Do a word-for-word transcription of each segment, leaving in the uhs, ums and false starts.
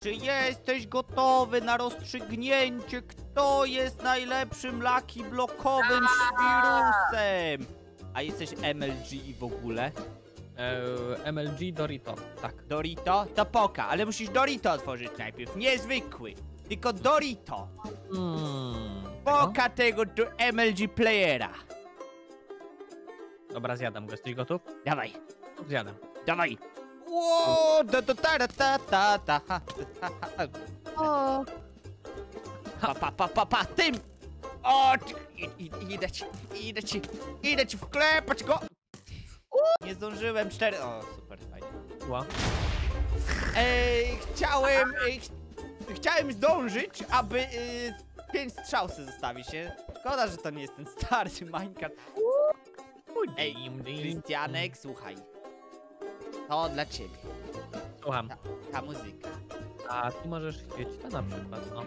Czy jesteś gotowy na rozstrzygnięcie, kto jest najlepszym Lucky Blockowym świrusem? A jesteś M L G i w ogóle? Eee, M L G Dorito, tak. Dorito? To poka, ale musisz Dorito otworzyć najpierw, nie zwykły, tylko Dorito. Hmm, Poka tego do M L G playera. Dobra, zjadam go. Jesteś gotów? Dawaj, Zjadam. dawaj. Ło, da, da, ta, ta, ta, ta, ha, ha, ha. O. Pa, pa, pa, pa, pa, tym! O, i- i- idę ci, idę ci, idę ci wklepać go! Nie zdążyłem, cztery... O, super, fajnie. Ła. Ej, chciałem, ej, ch chciałem zdążyć, aby y, pięć strzał sobie zostawić, nie? Szkoda, że to nie jest ten stary Minecraft. Ej, Krystianek, słuchaj. To dla ciebie, Słucham. ta, ta muzyka. A ty możesz świecić to na przykład, no.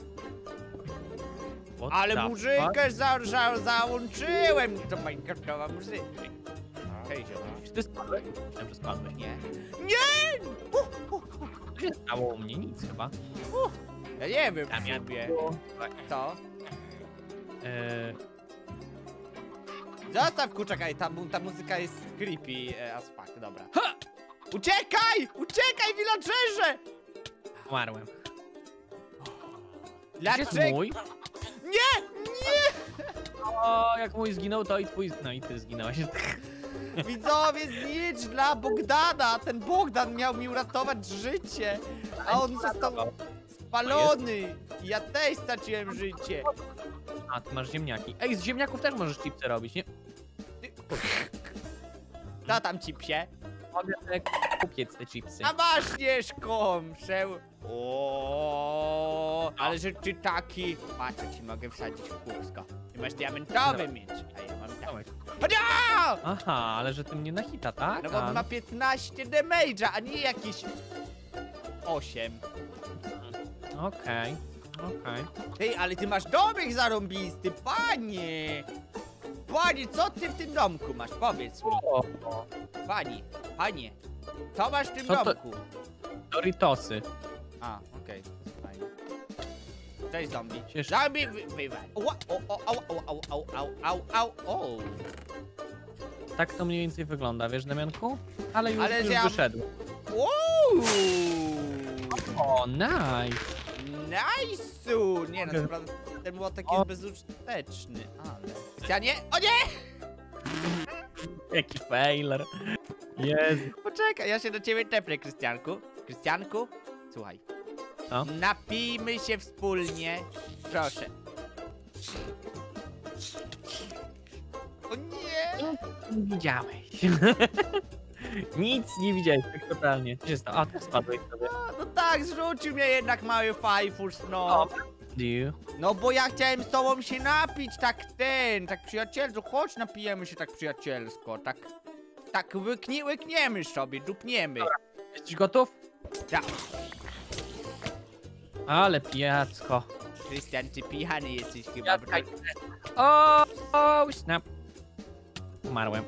What Ale the muzykę za, za, załączyłem, to Minecraftowa muzyka. Hej, ziomek. fuck? Czy ty spadłeś? Myślałem, że spadłeś. Nie. Nie! Uh, uh, uh. Co się stało u mnie? Nic chyba. Ja nie wiem Tam w ja sobie. Tak. Co? Eee, Zostaw kurczaka, ta, mu- ta muzyka jest creepy e, as fuck, dobra. Ha! Uciekaj! Uciekaj, villagerze! umarłem. Gdzie jest Dlaczego? mój? Nie! Nie! O, jak mój zginął, to i twój... No i ty zginąłeś. Widzowie, znicz dla Bogdana! Ten Bogdan miał mi uratować życie, a on został spalony! Ja też straciłem życie. A, ty masz ziemniaki. Ej, z ziemniaków też możesz chipsy robić, nie? Co tam ci psie? Mogę sobie kupić te chipsy. A masz Śnieżką! Przeł... O, ale że ty taki... Patrz, co ci mogę wsadzić w kółsko. Ty masz diamentowy miecz, a ja mam Dawaj. tak. Chodź! Aha, ale że ty mnie na hita, tak? No bo A, on ma piętnaście damage'a, a nie jakieś... osiem. Okej, okej. Ty, ale ty masz domek zarąbisty, panie! Panie, co ty w tym domku masz? Powiedz mi. O, o, Panie, panie. Co masz w tym Co to- domku? Doritosy. A, okej, fajnie. Cześć zombie. Ciesz- Zombie, wy, wywal. Ła, o, o, au, au, au, au, au, au, au, au. Tak to mniej więcej wygląda, wiesz, Damianku? Ale już, Ale już ja- wyszedł. Uuu. O, nice. Nice'u! Nie no, co prawda ten młotek jest O. bezużyteczny, ale... Krystianie? O nie! Jaki failer. Jezu. Poczekaj, ja się do ciebie teplę, Krystianku. Krystianku, słuchaj. Co? Napijmy się wspólnie. Proszę. O nie! Nie widziałeś. Nic nie widziałeś, tak totalnie. Co się stało? A, ty spadłeś sobie. No tak, zrzucił mnie jednak mały fajfus, no. O, you. No bo ja chciałem z tobą się napić, tak ten, tak przyjacielsko. Chodź, napijemy się tak przyjacielsko, tak... Tak łyknie, łykniemy sobie, dupniemy. Jesteś gotów? Tak. Ale pijacko. Krystian, ty pijany jesteś chyba, bro. O, o, snap. Umarłem.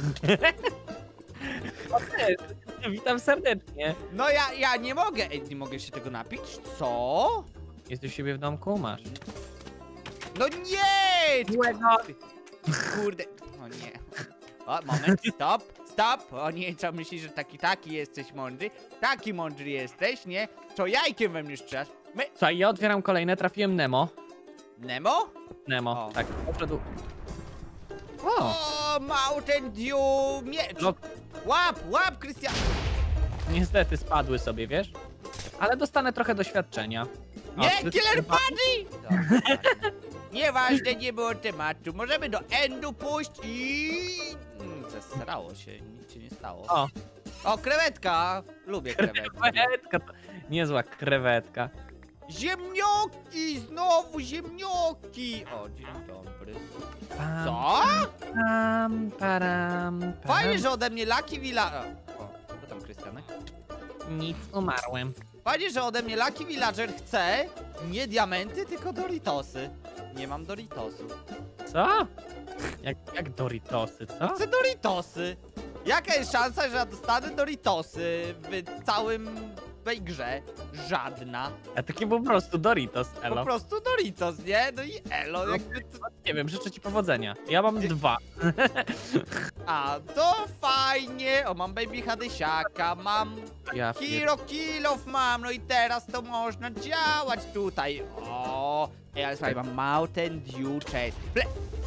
O, też. Witam serdecznie. No ja, ja nie mogę, ej, nie mogę się tego napić? Co? Jesteś u siebie w domku? Masz. No nie! Ty, Miłego. Kurde, o nie. O, moment, stop, stop. O nie, co myślisz, że taki, taki jesteś mądry? Taki mądry jesteś, nie? Co jajkiem we mnie strzelasz? My... Słuchaj, ja otwieram kolejne, trafiłem Nemo. Nemo? Nemo, O. tak. Poszedł. O! O, Mountain Dew, miecz. No, Łap, łap, Krystian. niestety spadły sobie, wiesz? Ale dostanę trochę doświadczenia. O, Nie, ty- Killer Buddy! Dobra. Nieważne, nie było tematu. Możemy do endu pójść i... Mm, Zesrało się, nic się nie stało. O, O, krewetka! Lubię krewetki. krewetka to... Niezła krewetka. Ziemnioki! Znowu ziemnioki! O, dzień dobry. Pam, Co? Pam, param, pam. Fajnie, że ode mnie Lucky Villa... O, co tam, Krystianek? Nic, umarłem. Fajnie, że ode mnie Lucky Villager chce nie diamenty, tylko Doritosy. Nie mam Doritosów. Co? Jak, jak Doritosy, co? Chcę Doritosy. Jaka jest szansa, że ja dostanę Doritosy w całym tej grze żadna. A takie po prostu Doritos, Po elo. prostu Doritos, nie? No i elo, No. jakby to... Nie wiem, życzę ci powodzenia. Ja mam dwa. A, to fajnie. O, mam Baby Hadysiaka, mam Ja pier... Hero Killow mam, no i teraz to można działać tutaj. O, ej, ale słuchaj, mam Mountain Dew Chest. Ple...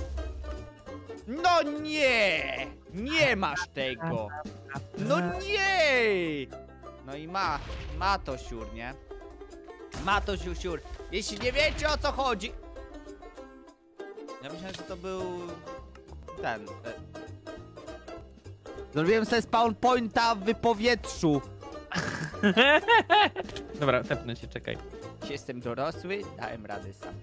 No nie! Nie masz tego! No nie! No i ma, ma to siur, nie? Ma to siur, siur. Jeśli nie wiecie, o co chodzi... Ja myślałem, że to był... ten... e... Zrobiłem sobie spawn pointa w powietrzu. Dobra, tepnę cię, czekaj. Jestem dorosły, dałem radę sam.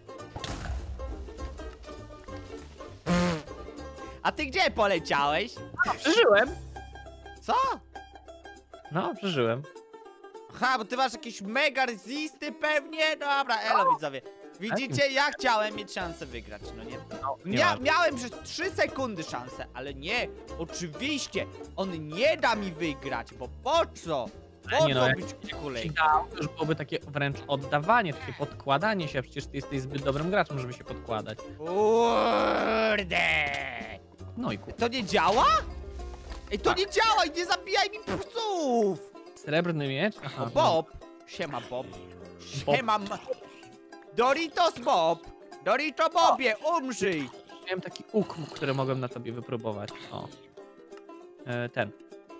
A ty gdzie poleciałeś? No, przeżyłem. Co? No, przeżyłem. Aha, bo ty masz jakieś mega resisty pewnie? Dobra, elo widzowie. Widzicie, ja chciałem mieć szansę wygrać, no nie? No, nie Mia ma. miałem przez trzy sekundy szansę, ale nie, oczywiście, on nie da mi wygrać, bo po co? Po Nie no, co jak- być Ci kulej? dał, to już byłoby takie wręcz oddawanie, takie podkładanie się, a przecież ty jesteś zbyt dobrym graczem, żeby się podkładać. Kurde! No i ku... To nie działa? Ej, to Tak. nie działa i nie zabijaj mi psów! Srebrny miecz? Aha, O, Bob! Siema, Bob. Bob. Siema, ma... Doritos Bob! Dorito Bobie, umrzyj! no. Miałem taki łuk, który mogłem na tobie wypróbować. O. E, ten.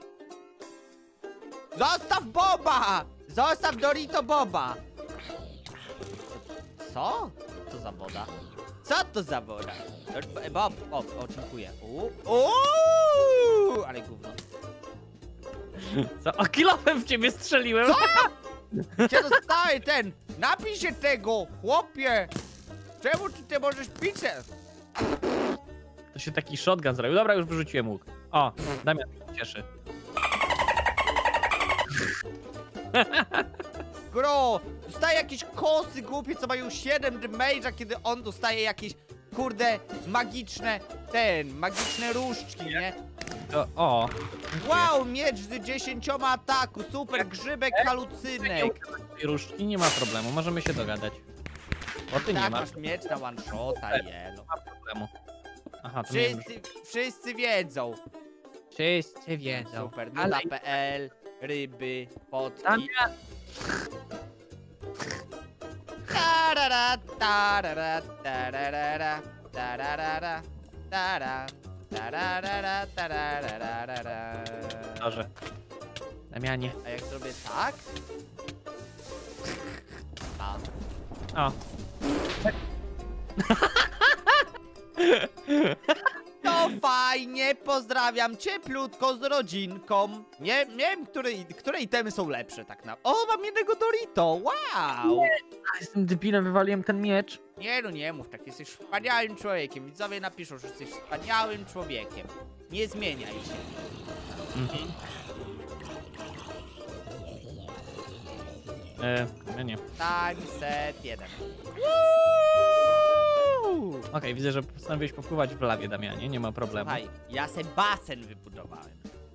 Zostaw Boba! Zostaw Dorito Boba! Co? Co za woda? Co to za woda? Dor- Bob, Bob, o, dziękuję. Uuu, ale gówno. Co? O, kilofem w ciebie strzeliłem! Co? Gdzie dostaje ten? Napij się tego, chłopie! Czemu ty, ty możesz pić? To się taki shotgun zrobił. Dobra, już wyrzuciłem łuk. O, Damian się cieszy. Gro, dostaje jakieś kosy głupie, co mają siedem damage'a, kiedy on dostaje jakieś, kurde, magiczne, ten, magiczne różdżki, nie? To, o. Wow, miecz z dziesięcioma ataku, super, grzybek Nie halucynek. tej różdżki, nie ma problemu, możemy się dogadać. Bo ty nie Tak, masz masz miecz na one shota, jelo. problemu. Aha, to nie wiem. Wszyscy, wszyscy wiedzą. Wszyscy wiedzą. Super, Ale nuda kropka pe el, ryby, potki. Damian, Tarara, tarara, tararara, tararara, tara, tararara, tararara. Dobrze. Damianie. A jak zrobię tak? A. O. To fajnie, pozdrawiam cieplutko z rodzinką. Nie, nie wiem, które, które itemy są lepsze tak na... O, mam jednego Dorito, wow! A, jestem debilem, wywaliłem ten miecz. Nie no, nie mów tak, jesteś wspaniałym człowiekiem. Widzowie napiszą, że jesteś wspaniałym człowiekiem. Nie zmieniaj się. Mhm. E, ja nie. Time set jeden. Okej, widzę, że postanowiłeś popływać w lawie, Damianie, nie ma problemu. Słuchaj, ja se basen wybudowałem.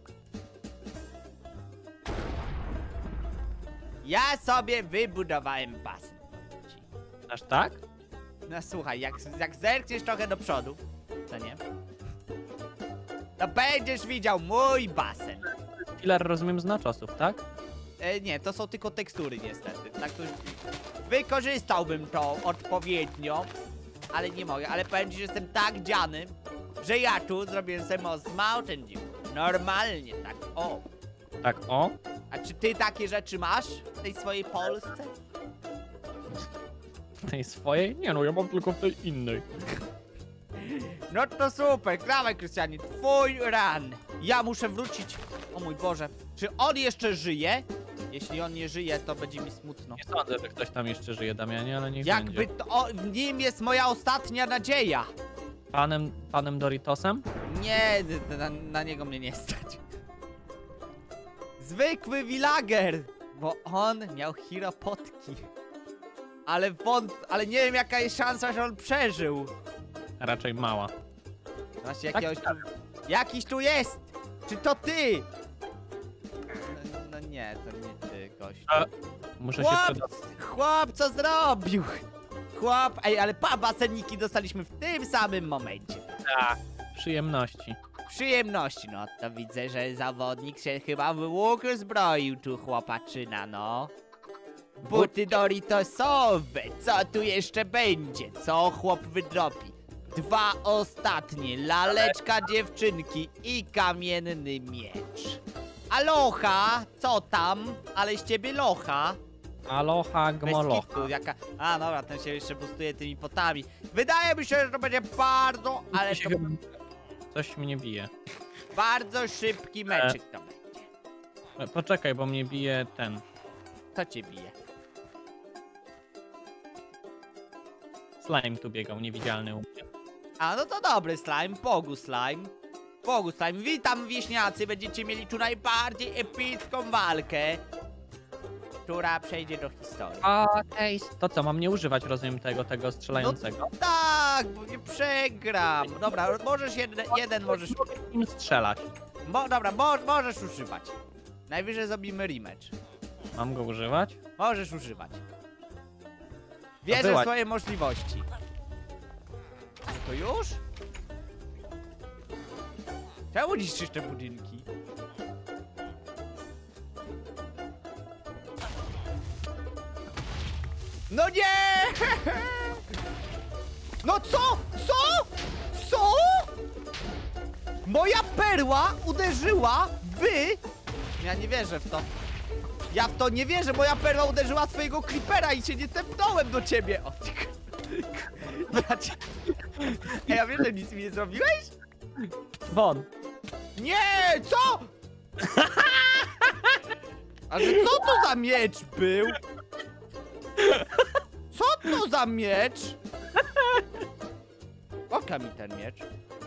Ja sobie wybudowałem basen. powiem ci. Aż tak? No słuchaj, jak, jak zerkniesz trochę do przodu, co nie? To będziesz widział mój basen. Filar, rozumiem, z naczosów, tak? E, nie, to są tylko tekstury niestety. Tak to wykorzystałbym to odpowiednio, ale nie mogę. Ale powiem ci, że jestem tak dziany, że ja tu zrobiłem sobie most Mountain Dew. Normalnie, tak, o. Tak, o. A czy ty takie rzeczy masz w tej swojej Polsce? W tej swojej? Nie no, ja mam tylko w tej innej. No to super, dawaj Krystianie, twój run. Ja muszę wrócić. O mój Boże, czy on jeszcze żyje? Jeśli on nie żyje, to będzie mi smutno. Nie sądzę, że ktoś tam jeszcze żyje, Damianie, ale niech Jakby będzie. to, o, w nim jest moja ostatnia nadzieja. Panem, panem Doritosem? Nie, na, na niego mnie nie stać. Zwykły villager, bo on miał hero potki. Ale wąt, ale nie wiem jaka jest szansa, że on przeżył. Raczej mała. Właśnie Tak, jakiegoś tu, jakiś tu jest. Czy to ty? No, no nie, to nie ty, gość. A, muszę się Chłop, przydać. chłop, co zrobił? Chłop, ej, ale pa, baseniki dostaliśmy w tym samym momencie. Tak, przyjemności. Przyjemności, no to widzę, że zawodnik się chyba w łuk zbroił tu chłopaczyna, no. Buty Doritosowe, co tu jeszcze będzie? Co chłop wydropi? Dwa ostatnie, laleczka dziewczynki i kamienny miecz. Aloha, co tam? Ale z ciebie locha. Aloha Bez gmolocha. kitu, jaka... A, dobra, ten się jeszcze boostuje tymi potami. Wydaje mi się, że to będzie bardzo, ale Się to chyba- Coś mnie bije. bardzo szybki meczyk to będzie. E, Poczekaj, bo mnie bije ten. Co cię bije? Slime tu biegał, niewidzialny u mnie. A, no to dobry slime, Pogu slime. Pogu slime, witam wieśniacy, będziecie mieli tu najbardziej epicką walkę, która przejdzie do historii. A, ej, to co, mam nie używać, rozumiem, tego, tego strzelającego? Tak, bo nie przegram. Dobra, możesz jeden, jeden możesz... Mogę nim strzelać. Mo, dobra, mo, możesz używać. Najwyżej zrobimy rematch. Mam go używać? Możesz używać. Wierzę w była- swoje możliwości. No to już? Czemu niszczysz te budynki? No nie! No co? Co? Co? Moja perła uderzyła w... Ja nie wierzę w to. Ja w to nie wierzę, moja perła uderzyła w twojego creepera i się nie tepnąłem do ciebie. O, ty... Ja cię... Ej, ja wiem, że nic mi nie zrobiłeś? Won. Nie! Co? A że co to za miecz był? Co to za miecz? Oka mi ten miecz.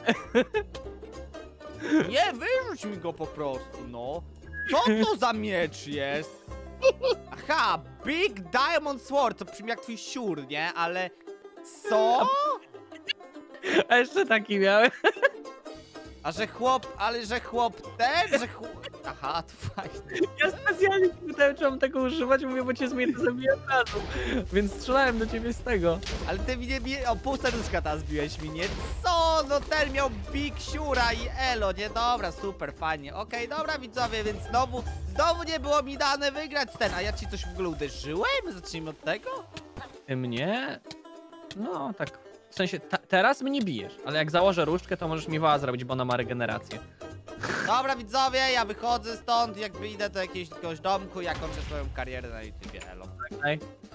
Nie, wyrzuć mi go po prostu, no. Co to za miecz jest? Aha, Big Diamond Sword, to brzmi jak twój siur, nie? Ale... Co? A jeszcze taki miałem. A że chłop, ale że chłop ten, że chłop... Aha, to fajnie. Ja specjalnie ci pytałem, czy mam tego używać, mówię, bo cię zmienię zabiję od razu. Więc strzelałem do ciebie z tego. Ale ty mnie, mnie o pół serduszka teraz zbiłeś mi, nie? Co? No ten miał Big Siura i Elo, nie? Dobra, super, fajnie. Okej, dobra widzowie, więc znowu, znowu nie było mi dane wygrać ten. A ja ci coś w ogóle uderzyłem? Zacznijmy od tego? Ty mnie? No, tak. W sensie, ta, teraz mnie bijesz, ale jak założę różdżkę, to możesz mi wała zrobić, bo ona ma regenerację. Dobra widzowie, ja wychodzę stąd, jakby idę do jakiegoś, jakiegoś domku, ja kończę swoją karierę na YouTubie, Elo. Okej.